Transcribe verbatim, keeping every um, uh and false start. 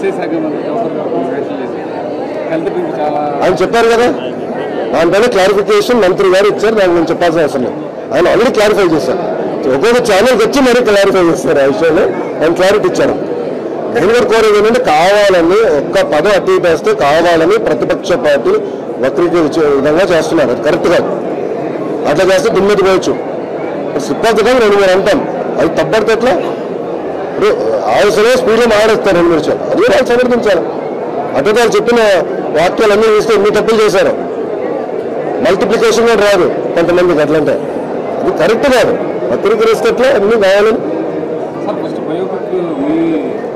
ఆయన చెప్పారు కదా, దానిపైన క్లారిఫికేషన్ మంత్రి గారు ఇచ్చారు. దాన్ని నేను చెప్పాల్సిన అవసరం లేదు. ఆయన ఆల్రెడీ క్లారిఫై చేశారు. ఒక్కొక్క ఛానల్కి వచ్చి మరీ క్లారిఫై చేస్తారు ఆ విషయంలో. ఆయన క్లారిటీ ఇచ్చారు. నేను కూడా కోరేది ఏంటంటే కావాలని ఒక్క పదం అటు ఇటు వేస్తే కావాలని ప్రతిపక్ష పార్టీ వక్రీకరించే విధంగా చేస్తున్నారు. అది కరెక్ట్ కాదు. అట్లా చేస్తే దుమ్మెది పోవచ్చు. సిబ్బందిగా రెండు మూడు అంటాం, అది తప్పడితే ఎట్లా? ఇప్పుడు అవసరమే స్పీడ్లో మాట్లాడేస్తారు రెండు నిమిషాలు. అది కూడా వాళ్ళు సమర్థించాలి. అటు వాళ్ళు చెప్పిన వాక్యాలన్నీ చూస్తే ఎన్ని తప్పులు చేశారు. మల్టిప్లికేషన్ కూడా రాదు కొంతమందికి. అట్లంటే అది కరెక్ట్ కాదు. వక్రీకరిస్తే ఎట్లా అన్నీ కావాలని